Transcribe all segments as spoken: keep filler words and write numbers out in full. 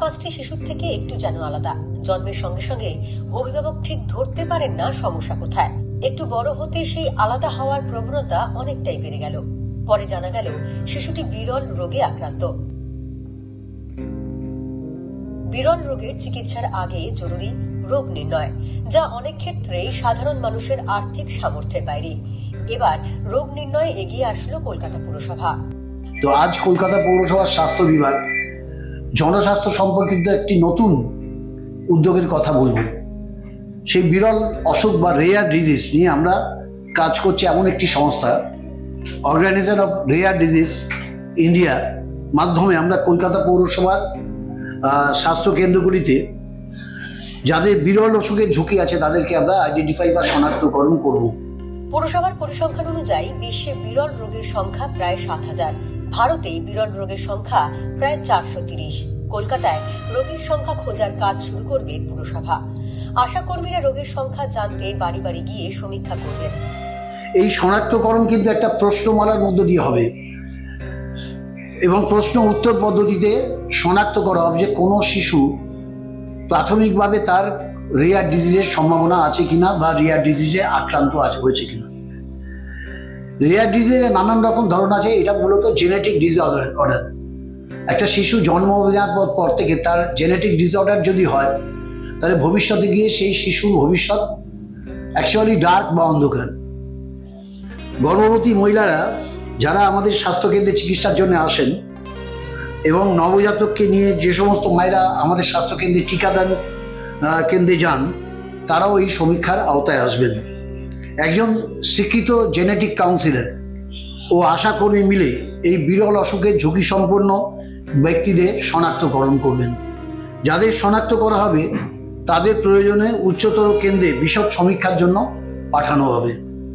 পাঁচটি শিশুর থেকে একটু যেন আলাদা। জন্মের সঙ্গে সঙ্গে অভিভাবক ঠিক ধরতে পারেন না সমস্যা কোথায়। একটু বড় হতে সেই আলাদা হওয়ার প্রবণতা অনেকটাই বেড়ে গেল। পরে জানা গেল শিশুটি বিরল রোগে আক্রান্ত। বিরল রোগের চিকিৎসার আগে জরুরি রোগ নির্ণয়, যা অনেক ক্ষেত্রেই সাধারণ মানুষের আর্থিক সামর্থ্যের বাইরে। এবার রোগ নির্ণয়ে এগিয়ে আসলো কলকাতা পুরসভা। তো আজ কলকাতা পৌরসভার স্বাস্থ্য বিভাগ জনস্বাস্থ্য সম্পর্কিত একটি নতুন উদ্যোগের কথা বলবো। সেই বিরল অসুখ বা রেয়ার ডিজিজ নিয়ে আমরা কাজ করছি এমন একটি সংস্থা, অর্গানাইজেশন অফ রেয়ার ডিজিজ ইন্ডিয়ার মাধ্যমে আমরা কলকাতা পৌরসভার স্বাস্থ্য কেন্দ্রগুলিতে যাদের বিরল অসুখের ঝুঁকি আছে তাদেরকে আমরা আইডেন্টিফাই বা শনাক্তকরণ করব। পৌরসভার পরিসংখ্যান অনুযায়ী বিশ্বে বিরল রোগের সংখ্যা প্রায় সাত হাজার। ভারতে বিরল রোগের সংখ্যা প্রায় চারশো তিরিশ। কলকাতায় রোগীর সংখ্যা খোঁজার কাজ শুরু করবে পুরসভা। আশা কর্মীরা রোগের সংখ্যা জানতে বাড়ি বাড়ি গিয়ে সমীক্ষা করবেন। এই শনাক্তকরণ কিন্তু একটা প্রশ্নমালার মধ্য দিয়ে হবে এবং প্রশ্ন উত্তর পদ্ধতিতে শনাক্ত করা হবে যে কোনো শিশু প্রাথমিকভাবে তার রেয়ার ডিজিজের সম্ভাবনা আছে কিনা বা রেয়ার ডিজিজে আক্রান্ত আছে হয়েছে কিনা। রেয়ার ডিজিজের নানান রকম ধরন আছে। এটা মূলত জেনেটিক ডিসঅর্ডার। একটা শিশু জন্ম নেওয়ার পর থেকে তার জেনেটিক ডিসঅর্ডার যদি হয় তাহলে ভবিষ্যতে গিয়ে সেই শিশুর ভবিষ্যৎ অ্যাকচুয়ালি ডার্ক বা অন্ধকার। গর্ভবতী মহিলারা যারা আমাদের স্বাস্থ্যকেন্দ্রে চিকিৎসার জন্য আসেন এবং নবজাতককে নিয়ে যে সমস্ত মায়েরা আমাদের স্বাস্থ্যকেন্দ্রে টিকাদান কেন্দ্রে যান তারাও এই সমীক্ষার আওতায় আসবেন। একজন স্বীকৃত জেনেটিক কাউন্সিলর ও আশাকর্মী মিলে এই বিরল অসুখের ঝুঁকি সম্পন্ন ব্যক্তিদের শনাক্তকরণ করবেন। যাদের শনাক্ত করা হবে তাদের প্রয়োজনে উচ্চতর কেন্দ্রে বিশদ সমীক্ষার জন্য পাঠানো হবে।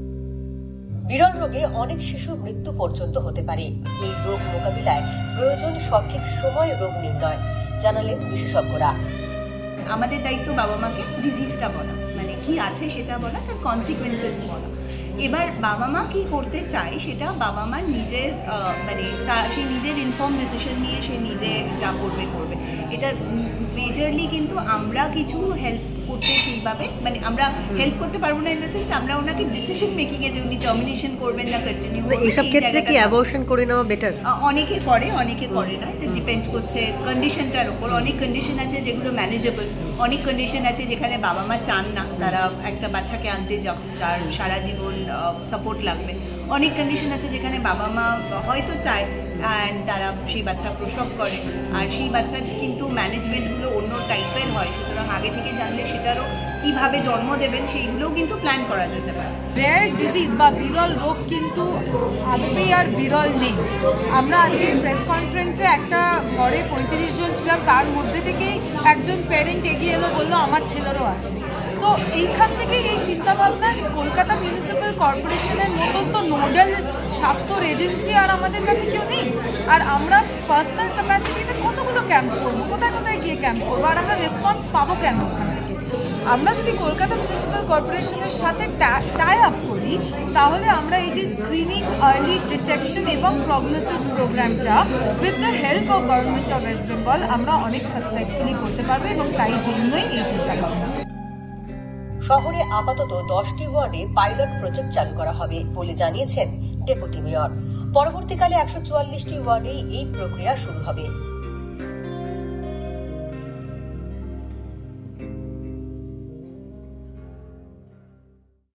বিরল রোগে অনেক শিশুর মৃত্যু পর্যন্ত হতে পারে। এই রোগ মোকাবিলায় প্রয়োজন সঠিক সময় রোগ নির্ণয়, জানালেন বিশেষজ্ঞরা। আমাদের দায়িত্ব বাবা মাকে ডিজিজটা বলা, মানে কি আছে সেটা বলা, তার কনসিকুয়েন্সেস বলা। এবার বাবা মা কি করতে চায় সেটা বাবা মার নিজের মানে তা সেই নিজের ইনফর্ম ডিসিশন নিয়ে সে নিজে যা করবে করবে। এটা মেজরলি কিন্তু আমরা কিছু হেল্প করতে সেইভাবে মানে আমরা হেল্প করতে পারবো না। ইন দ্য সেন্স আমরা ওনাকে ডিসিশন মেকিং এ যে উনি টার্মিনেশন করবেন না কন্টিনিউ করবেন, এইসব ক্ষেত্রে কি অ্যাবর্শন করে নেওয়া বেটার? অনেকে করে, অনেকে করে না। এটা ডিপেন্ড করছে কন্ডিশনটার উপর। অনেক কন্ডিশন আছে যেগুলো ম্যানেজেবল, অনেক কন্ডিশন আছে যেখানে বাবা মা চান না তারা একটা বাচ্চাকে আনতে যার সারা জীবন সাপোর্ট লাগবে। অনেক কন্ডিশন আছে যেখানে বাবা মা হয়তো চায় অ্যান্ড তারা সেই বাচ্চা প্রসব করে, আর সেই বাচ্চার কিন্তু ম্যানেজমেন্টগুলো অন্য টাইপের হয়। সুতরাং আগে থেকে জানলে সেটারও কীভাবে জন্ম দেবেন সেইগুলোও কিন্তু প্ল্যান করা যেতে পারে। রেয়ার ডিজিজ বা বিরল রোগ কিন্তু আদপেই আর বিরল নেই। আমরা আজকে প্রেস কনফারেন্সে একটা ঘরে পঁয়ত্রিশ জন ছিলাম, তার মধ্যে থেকেই একজন প্যারেন্ট এগিয়ে এলো, বললো আমার ছেলেরও আছে। তো এইখান থেকে এই চিন্তাভাবনা যে কলকাতা মিউনিসিপ্যাল কর্পোরেশনের মতন তো নোডাল স্বাস্থ্য এজেন্সি আর আমাদের কাছে কেউ নেই। আর আমরা পার্সোনাল ক্যাপাসিটিতে কতগুলো ক্যাম্প করবো, কোথায় কোথায় গিয়ে ক্যাম্প করবো, আর আমরা রেসপন্স পাবো কেন ওখান থেকে? আমরা যদি কলকাতা মিউনিসিপ্যাল কর্পোরেশনের সাথে টাই আপ করি তাহলে আমরা এই যে স্ক্রিনিং, আর্লি ডিটেকশন এবং প্রগনোসিস প্রোগ্রামটা with the help of government of West Bengal আমরা অনেক সাকসেসফুলি করতে পারবো এবং তাই জন্যই এই চিন্তা ভাবনা। শহরে আপাতত দশটি ওয়ার্ডে পাইলট প্রজেক্ট চালু করা হবে বলে জানিয়েছেন ডেপুটি মেয়র। পরবর্তীকালে একশো চুয়াল্লিশটি ওয়ার্ডেই এই প্রক্রিয়া শুরু হবে।